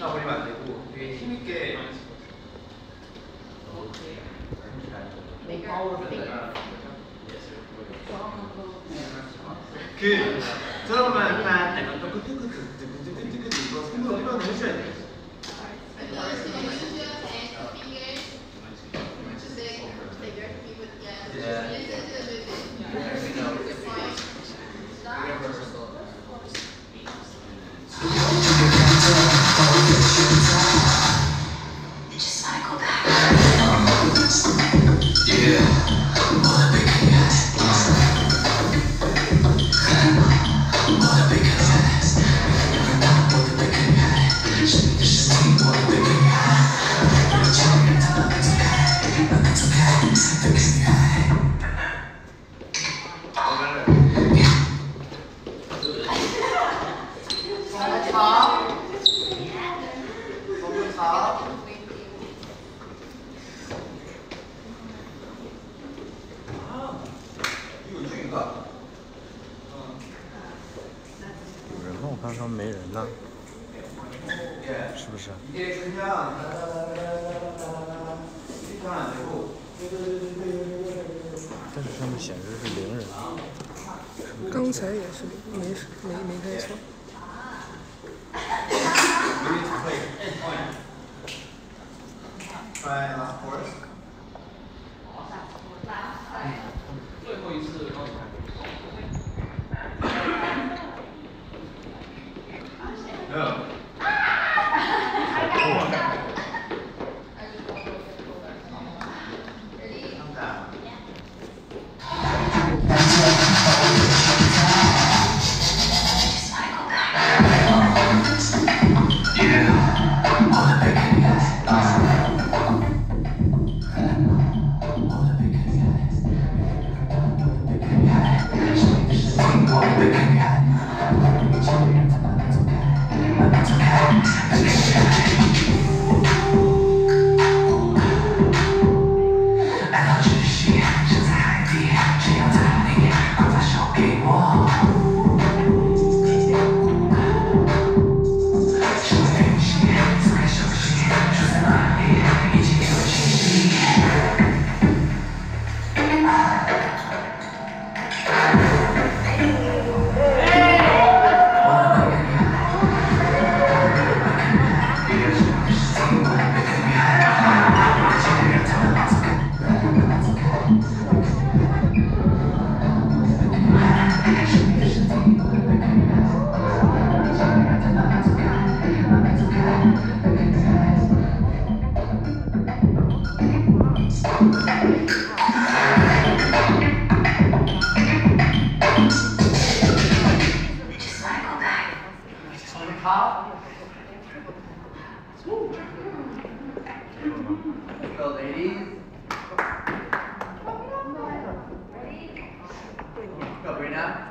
나버리면 안 되고 되게 힘있게 그 들어보면 약간 또 손으로 밀어내셔야 돼요. 有人吗？我看他们没人呢，是不是？但是上面显示是0人。 刚才也是没开错。 Try last chorus. 最后一次高潮。 No. Go, ladies. Go, Brina.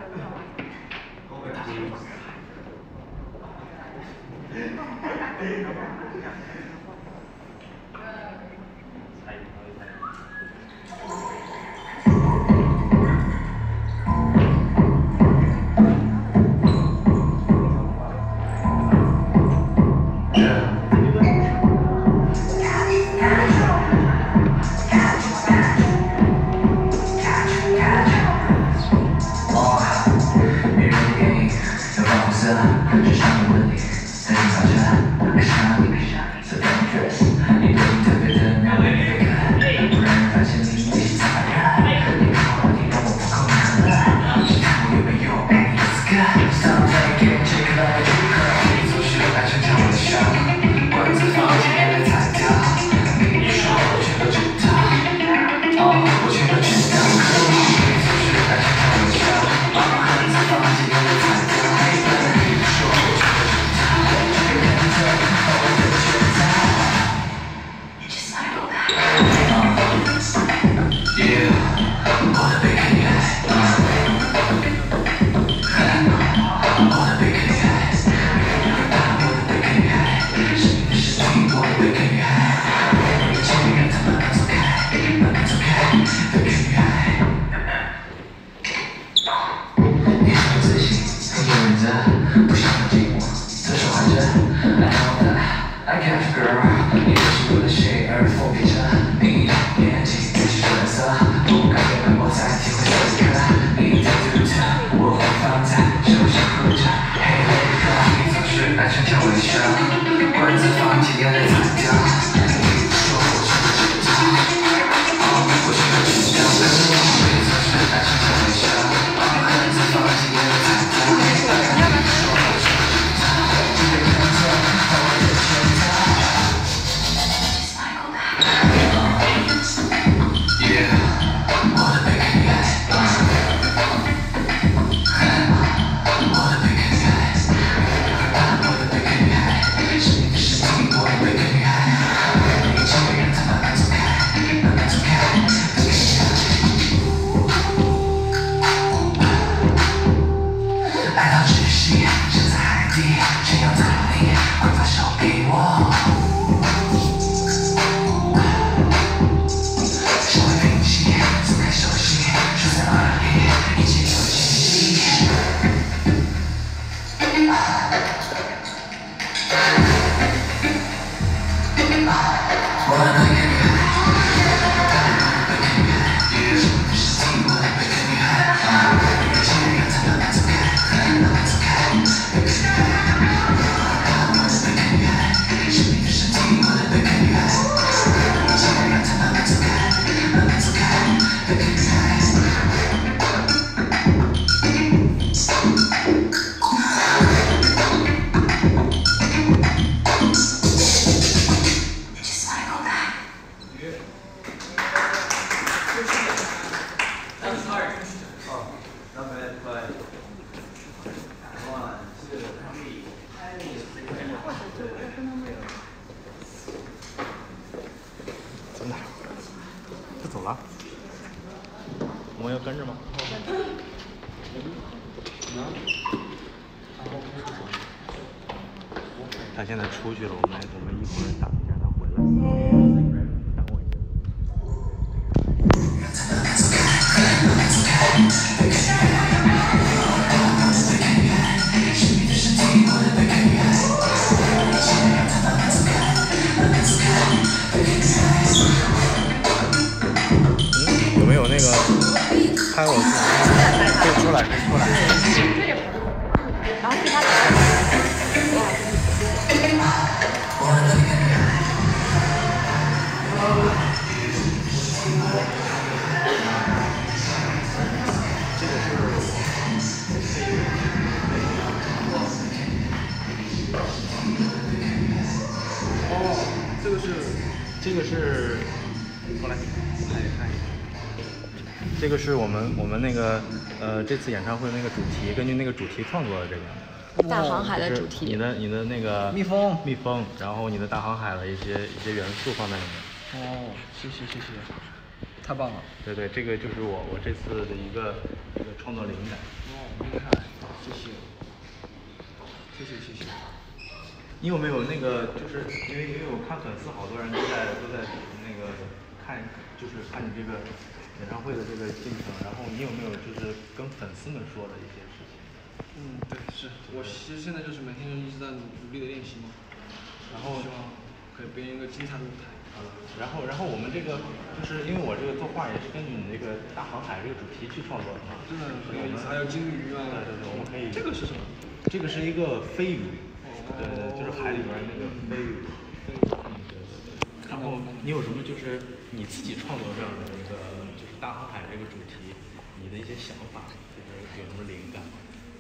走了？我们要跟着吗？他现在出去了，我们一会儿打一下他回来。等我一有没有那个拍我？可以出来，可以出来。 然后替他打。 这个是，过来，看一下。这个是我们那个这次演唱会那个主题，根据那个主题创作的这个。 大航海的主题。 你的那个蜜蜂，然后你的大航海的一些元素放在里面。 哦，谢谢，太棒了。 对，这个就是我这次的一个创作灵感。 哦，厉害，谢谢。 你有没有那个，就是因为我看粉丝好多人都在那个看你这个演唱会的这个进程，然后你有没有就是跟粉丝们说的一些事情？ 对，是我其实现在就是每天一直在努力的练习嘛，然后希望可以表演一个精彩的舞台。 然后我们这个就是因为我这个作画也是根据你这个大航海这个主题去创作的嘛， 真的很有意思，还有鲸鱼啊。 对，我们可以。 这个是什么？ 这个是一个飞鱼。就是海里边那个飞鱼。对。然后你有什么就是你自己创作这样的一个就是大航海这个主题，你的一些想法，就是有什么灵感吗？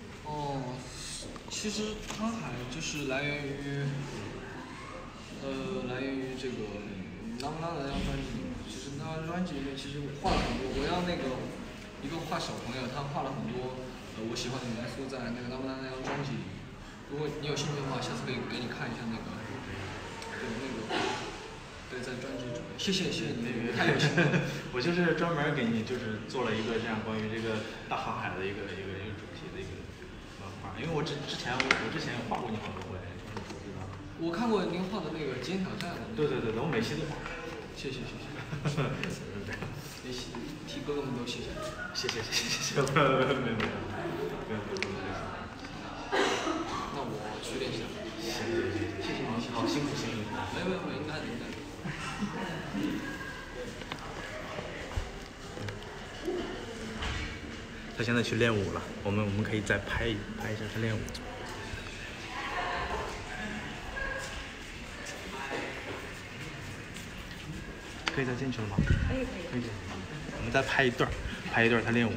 其实航海就是来源于这个当当的那张专辑里面。其实那张专辑里面其实画了很多，我让那个一个画小朋友，他画了很多我喜欢的元素在那个当当那张专辑里面。如果你有兴趣的话，下次可以给你看一下那个，对，在专辑中。谢谢你，太有心了。 我就是专门给你就是做了一个这样关于这个大航海的一个主题的一个漫画，因为我之前也画过你好多回，我知道。 我看过您画的那个极限挑战。 对，我每期都画。谢谢。 替哥哥们都谢谢。 谢谢，没有。 那我去练习了。 谢谢你，好辛苦。 没有，应该。 他现在去练舞了，我们可以再拍一下他练舞。 可以再进去了吗？ 可以。 可以。我们再拍一段，他练舞。